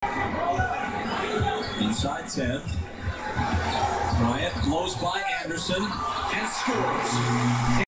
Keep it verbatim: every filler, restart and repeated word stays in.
Inside ten. Bryant blows by Anderson and scores.